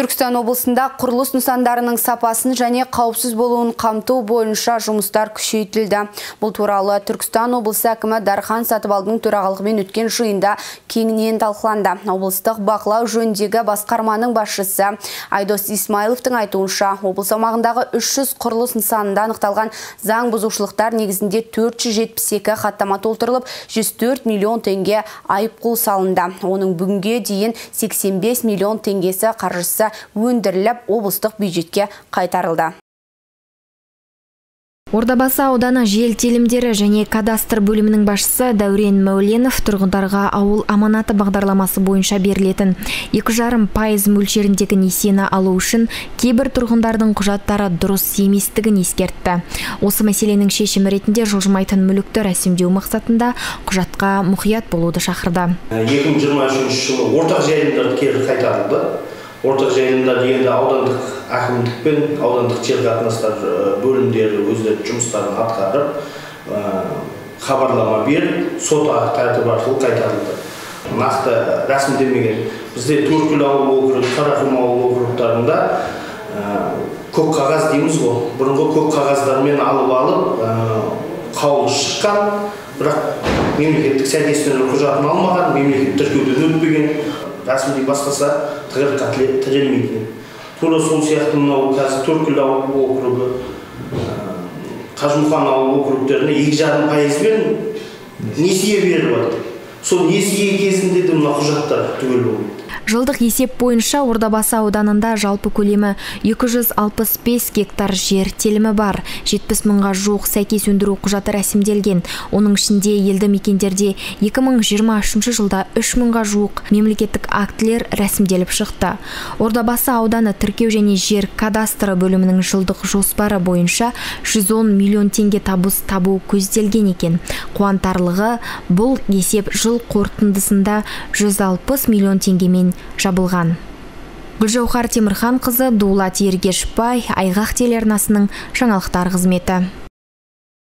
Түркістан облысында құрылыс нысандарының сапасын және қауіпсіз болуын қамту бойынша жұмыстар күшейтілді. Бұл туралы Түркістан облысы әкімі Дархан Сатыбалдың төрағалығымен өткен жиында кеңінен талқыланды. Облыстық бақылау жөніндегі басқарманың басшысы Айдос Исмайловтың айтуынша, облыс аумағындағы 300 құрылыс нысанында анықталған заң бұзушылықтар негізінде 472 хаттама толтырылып, 104 миллион теңге айыппұл салынды. Оның бүгінге дейін 85 миллион теңгесі қаржысы өндіріліп, облыстық бюджетке қайтарылды. Ордабасы ауданы жер телімдері және кадастр бөлімінің басшысы Дәурен Мәуленов тұрғындарға ауыл аманаты бағдарламасы бойынша берілетін 2,5% мөлшеріндегі несиені алу үшін кейбір тұрғындардың құжаттары дұрыс еместігін ескертті. Осы мәселенің шешімі ретінде жылжымайтын мүлікті рәсімдеу мақсатында құжатқа мұқият болуды шақырды. 2023 жылы ортақ жайылымдар кері қайтарылды. Ортақ жайылымдар дегенде аудандық әкімдік пен аудандық жер қатынастар бөлімдері өздері жұмыстарын атқарып, хабарлама беріп, сот тәртібі арқылы қайтарылды. Нақты рәсімдемеген бізде Төрткүл ауыл округі, Қарақұм ауыл округтарында көк қағаз дейміз ғой. Бұрынғы көк қағаздармен алып, қаулы шыққан, бірақ мемлекеттік сәйкестендіру құжатын алмаған, мемлекеттік тіркеуден өтпеген, рәсімдей бастаса тірелмейтін. Тура сол сияқты мынау қазір Төрткүл ауыл округі, Қажымұқан ауыл округтеріне 2,5% несие беріп жатыр. Сол несие кезінде де мына құжаттар түгел болды. Жылдық есеп бойынша Ордабасы ауданында жалпы көлемі 265 гектар жер телімі бар. 70 мыңға жуық сәйкес өндіру құжаты рәсімделген. Оның ішінде елді мекендерде 2023 жылда 3 мыңға жуық мемлекеттік актілер рәсімделіп шықты. Ордабасы ауданы тіркеу және жер кадастры бөлімінің жылдық жоспары бойынша 110 миллион теңге табыс табу көзделген екен. Қуантарлығы, бұл есеп жыл қорытындысында 160 миллион теңгемен жабылған. Гүлжаухар Темірхан қызы, Дулат Ергешбай, Айғақ телеарнасының жаңалықтар қызметі.